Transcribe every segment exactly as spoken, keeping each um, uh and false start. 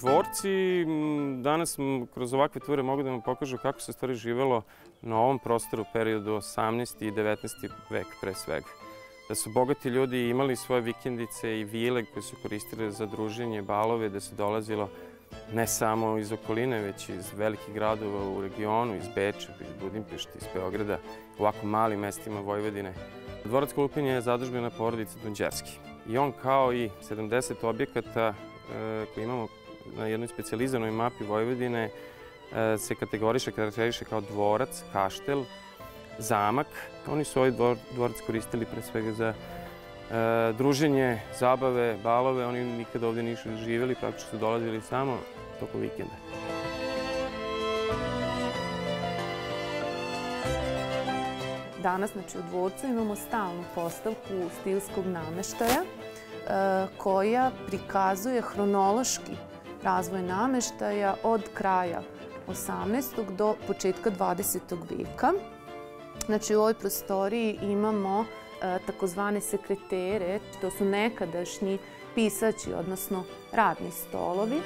Dvorci danas kroz ovakve ture mogu da vam pokažu kako se stvari živelo na ovom prostoru u periodu osamnaesti i devetnaesti vek pre svega. Da su bogati ljudi imali svoje vikendice i vile koje su koristile za druženje, balove, da se dolazilo ne samo iz okoline, već iz velikih gradova u regionu, iz Beča, iz Budimpešte, iz Beograda, u ovako malim mestima Vojvodine. Dvorac Kulpin je zadužbina porodice Dunđerski. I on, kao i sedamdeset objekata koje imamo na jednoj specijalizovanoj mapi Vojvodine, se kategoriše, karakteriše kao dvorac, kaštel, zamak. Oni su ovaj dvorac koristili pre svega za druženje, zabave, balove. Oni nikada ovdje nisu živjeli, praktično su dolazili samo tokom vikenda. Danas, znači, u dvorcu imamo stalnu postavku stilskog nameštaja koja prikazuje hronološki razvoj nameštaja od kraja osamnaestog do početka dvadesetog veka. Znači, u ovoj prostoriji imamo takozvane sekretere, to su nekadašnji pisaći, odnosno radni stolovi.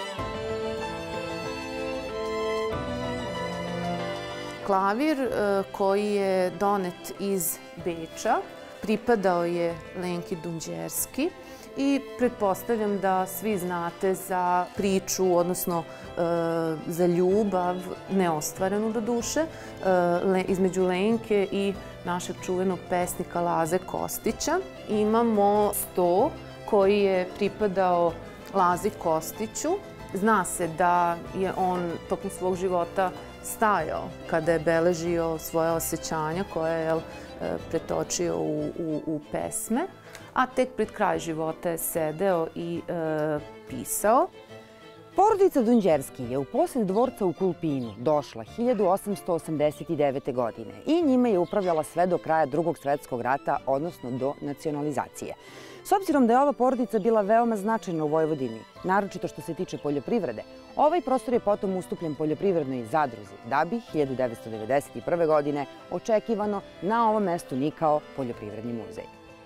Klavir koji je donet iz Beča pripadao je Lenki Dunđerski i pretpostavljam da svi znate za priču, odnosno za ljubav, neostvarenu do duše, između Lenke i našeg čuvenog pesnika Laze Kostića. Imamo sto koji je pripadao Lazi Kostiću. Zna se da je on tokom svog života stajao kada je beležio svoje osjećanja koje je pretočio u pesme, a tek pred kraj života je sedeo i pisao. Porodica Dunđerski je u posed dvorca u Kulpinu došla hiljadu osamsto osamdeset devete. godine i njime je upravljala sve do kraja Drugog svetskog rata, odnosno do nacionalizacije. S obzirom da je ova porodica bila veoma značajna u Vojvodini, naročito što se tiče poljoprivrede, ovaj prostor je potom ustupljen poljoprivrednoj zadruzi, da bi hiljadu devetsto devedeset prve. godine očekivano na ovom mestu nikao poljoprivredni muzej.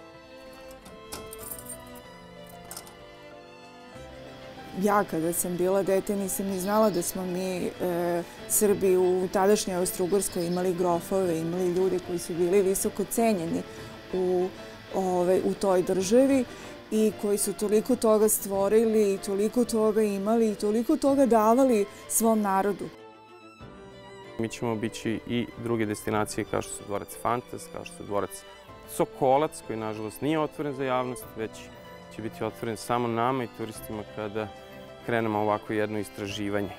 Ja kada sam bila dete nisam ni znala da smo mi Srbi u tadašnjoj Austro-Ugarskoj imali grofove, imali ljude koji su bili visoko cenjeni u toj državi i koji su toliko toga stvorili i toliko toga imali i toliko toga davali svom narodu. Mi ćemo obići i druge destinacije kao što su dvorac Fantas, kao što su dvorac Sokolac, koji nažalost nije otvoren za javnost, već će biti otvoren samo nama i turistima kada krenemo ovako jedno istraživanje.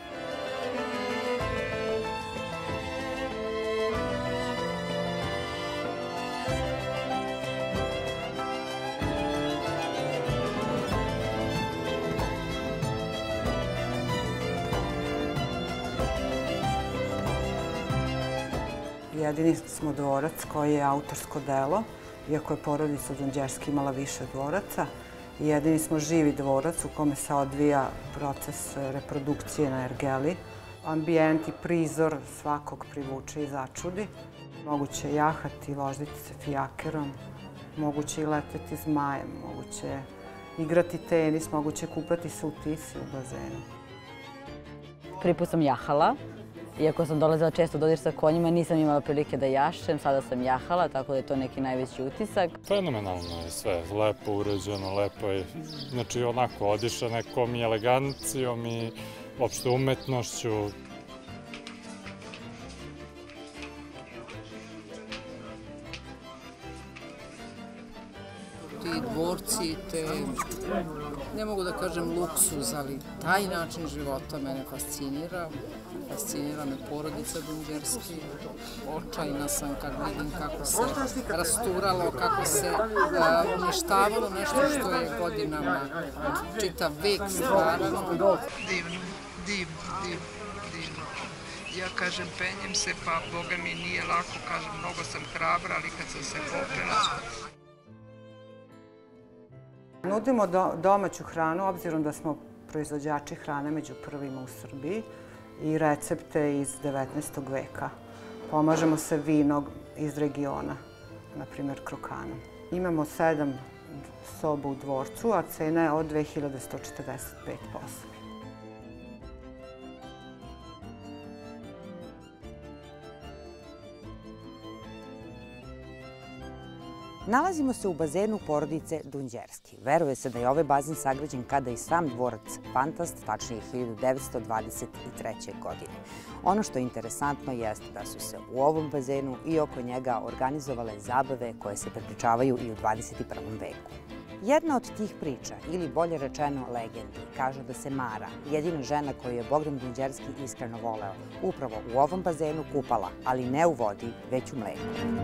Jedini smo dvorac koji je autorsko delo, iako je porodica Dunđerski imala više dvoraca. Jedini smo živi dvorac u kome se odvija proces reprodukcije na ergeli. Ambijent i prizor svakog privuče i začudi. Moguće je jahati, voziti se fijakerom, moguće je leteti zmajem, moguće je igrati tenis, moguće je kupati se u Tisi u bazenu. Prvi put sam jahala. Iako sam dolazila često dodir sa konjima, nisam imala prilike da jašem, sada sam jahala, tako da je to neki najveći utisak. Fenomenalno je sve, lepo uređeno, lepo je, znači onako odiša nekom i elegancijom i opšte umetnošću. Ti dvorci, te, ne mogu da kažem luksuz, ali taj način života mene fascinira. Fascinira me porodica Dunđerski. Očajna sam kad vidim kako se rasturalo, kako se uništavalo nešto što je godinama čitav vek stvarano. Divno, divno, divno, divno. Ja kažem, penjem se, pa Boga mi nije lako, kažem, mnogo sam hrabra, ali kad sam se popela... Nudimo domaću hranu, obzirom da smo proizvođači hrane među prvima u Srbiji i recepte iz devetnaestog veka. Pomažemo se vinom iz regiona, na primjer krokanom. Imamo sedam soba u dvorcu, a cena je od dve hiljade sto četrdeset pet po osobi. Nalazimo se u bazenu porodice Dunđerski. Veruje se da je ovaj bazen sagrađen kada i sam dvorac Fantast, tačnije hiljadu devetsto dvadeset treće. godine. Ono što je interesantno jeste da su se u ovom bazenu i oko njega organizovale zabave koje se prepričavaju i u dvadeset prvom veku. Jedna od tih priča, ili bolje rečeno legendi, kaže da se Mara, jedina žena koju je Bogdan Dunđerski iskreno voleo, upravo u ovom bazenu kupala, ali ne u vodi, već u mleku.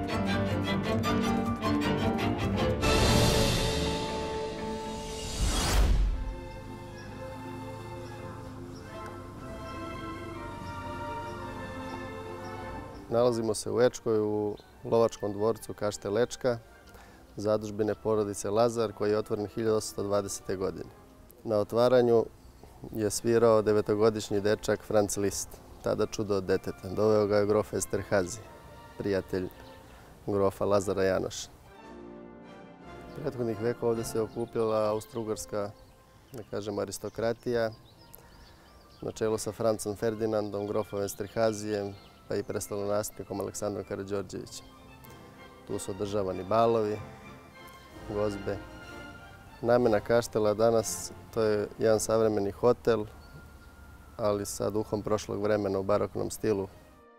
Nalazimo se u Ečkoj, u lovačkom dvorcu Kaštel Ečka, zadužbine porodice Lazar, koji je otvoren hiljadu osamsto dvadesete. godine. Na otvaranju je svirao devetogodišnji dečak Franz Liszt, tada čudo od deteta. Doveo ga je grof Esterhazy, prijatelj grofa Lazara Janoša. Prethodnih veka ovde se okupljala austrougarska, da kažem, aristokratija, na čelu sa Francom Ferdinandom, grofom Esterhazyjem, pa i prestolonaslednikom Aleksandrom Karađorđevićem. Tu su održavani balovi, gozbe. Namena kaštela danas to je jedan savremeni hotel, ali sa duhom prošlog vremena u baroknom stilu.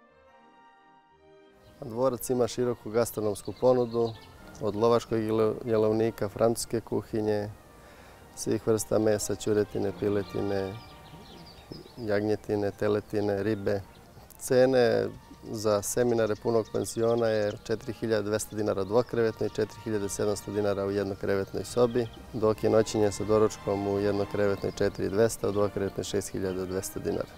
Dvorac ima široku gastronomsku ponudu, od lovačkog jelovnika, francuske kuhinje, svih vrsta mesa, ćuretine, piletine, jagnjetine, teletine, ribe. Cene za seminare punog pansiona je četiri hiljade dvesta dinara dvokrevetnoj i četiri hiljade sedamsto dinara u jednokrevetnoj sobi, dok je noćenje sa doručkom u jednokrevetnoj četiri hiljade dvesta, a u dvokrevetnoj šest hiljada dvesta dinara.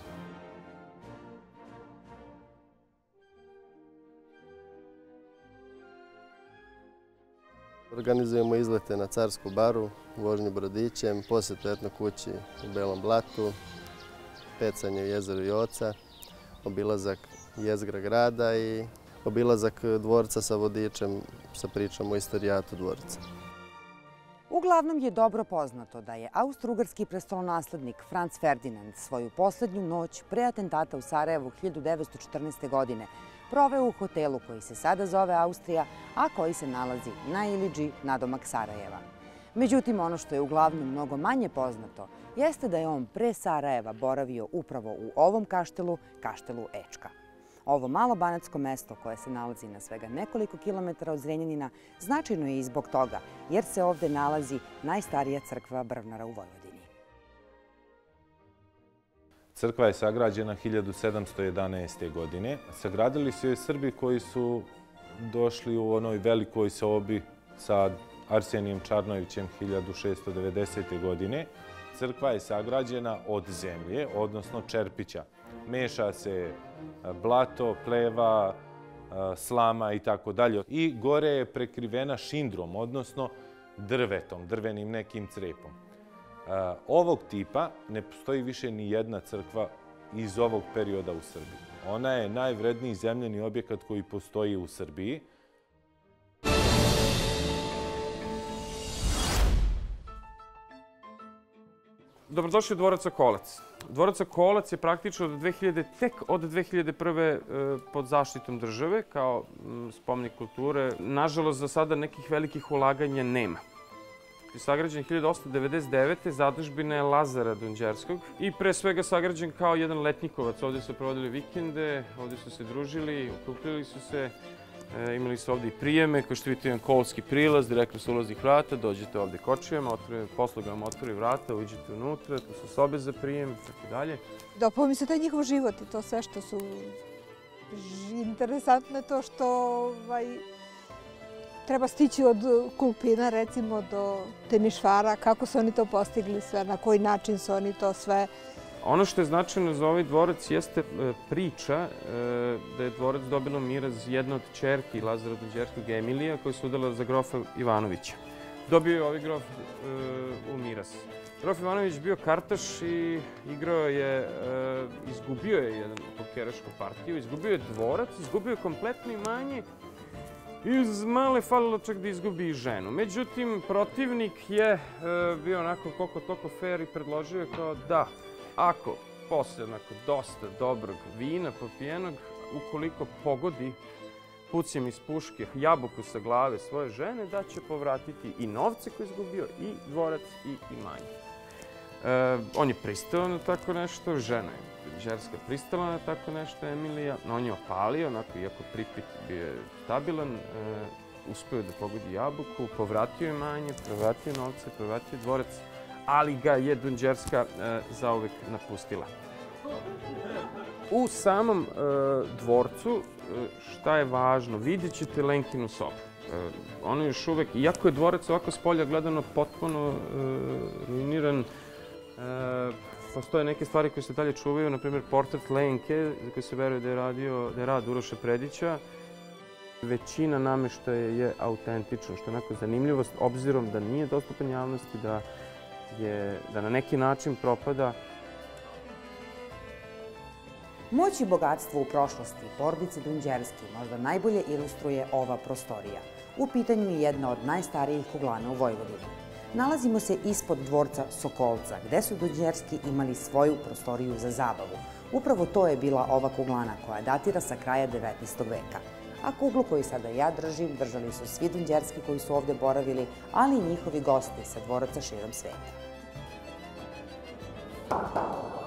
Organizujemo izlete na Carsku baru, vožnju brodićem, posjetu etno kući u Belom blatu, pecanje u jezeru Joca, obilazak jezgra grada i obilazak dvorca sa vodičem sa pričom o istorijatu dvorca. Uglavnom je dobro poznato da je austrougarski prestolonaslednik Franz Ferdinand svoju poslednju noć pre atentata u Sarajevu hiljadu devetsto četrnaeste. godine proveo u hotelu koji se sada zove Austrija, a koji se nalazi na Ilidži, nadomak Sarajeva. Međutim, ono što je uglavnom mnogo manje poznato jeste da je on pre Sarajeva boravio upravo u ovom kaštelu, kaštelu Ečka. Ovo malo banatsko mesto koje se nalazi na svega nekoliko kilometara od Zrenjanina značajno je i zbog toga, jer se ovde nalazi najstarija crkva Brvnara u Vojvodini. Crkva je sagrađena hiljadu sedamsto jedanaeste. godine. Sagradili su je Srbi koji su došli u onoj velikoj sobi sa Arsenijem Čarnojevićem hiljadu šeststo devedesete. godine. Crkva je sagrađena od zemlje, odnosno čerpića. Meša se blato, pleva, slama i tako dalje. I gore je prekrivena šindrom, odnosno drvetom, drvenim nekim crepom. Ovog tipa ne postoji više ni jedna crkva iz ovog perioda u Srbiji. Ona je najvredniji zemljeni objekat koji postoji u Srbiji. Dobrodošli u dvorac Sokolac. Dvorac Sokolac je praktično od dve hiljade, tek od dve hiljade prve. pod zaštitom države kao spomenik kulture. Nažalost, za sada nekih velikih ulaganja nema. Sagrađen hiljadu osamsto devedeset devete. zadužbine Lazara Dunđerskog i pre svega sagrađen kao jedan letnikovac. Ovdje su provodili vikende, ovdje su se družili, okupljali su se. Imali su ovdje i prijeme, kao što vidite imam kolski prilaz, direktno sa ulaznih vrata, dođete ovdje kočijama, posluga vam otvori vrata, uđete unutra, tu su sobe za prijem i tako dalje. Dopao mi se taj njihov život i to sve što su interesantno je to što treba stići od Kulpina, recimo, do Temišvara, kako su oni to postigli sve, na koji način su oni to sve. Ono što je značajno za ovaj dvorac jeste priča da je dvorac dobilo miraz jedna od ćerki Lazara Dunđerskog, Emilija, koja se udala za grofa Ivanovića. Dobio je ovaj grof u miraz. Grof Ivanović bio kartaš i igrao je, izgubio je jednu pokerašku partiju, izgubio je dvorac, izgubio je kompletno imanje i uz male falilo čak da izgubi i ženu. Međutim, protivnik je bio onako koliko toliko fair i predložio je kao da, ako posle onako dosta dobrog vina popijenog, ukoliko pogodi pucjem iz puške jabuku sa glave svoje žene, da će povratiti i novce koje je izgubio, i dvorac, i imanje. On je pristao na tako nešto, žena je Dunđerska pristala na tako nešto, Emilija. On je opalio, onako, iako pripit bio je stabilan, uspeo da pogodi jabuku, povratio imanje, povratio novce, povratio dvorac, ali ga je Dunđerska zauvek napustila. U samom dvorcu, šta je važno, vidjet ćete Lenkinu sobu. Ono još uvek, iako je dvorac ovako s polja gledano potpuno ruiniran, postoje neke stvari koje se dalje čuvaju, na primjer portret Lenke, za koje se veruje da je radio, da je rad Uroša Predića. Većina nameštaja je autentična, što je onako zanimljivost, obzirom da nije dostupan javnosti, da, je, da na neki način propada. Moć i bogatstvo u prošlosti porodice Dunđerski možda najbolje ilustruje ova prostorija. U pitanju je jedna od najstarijih kuglana u Vojvodini. Nalazimo se ispod dvorca Sokolca, gde su Dunđerski imali svoju prostoriju za zabavu. Upravo to je bila ova kuglana koja datira sa kraja devetnaestog veka. A kuglu koju sada ja držim držali su svi Dunđerski koji su ovde boravili, ali i njihovi gosti sa dvoraca širom sveta.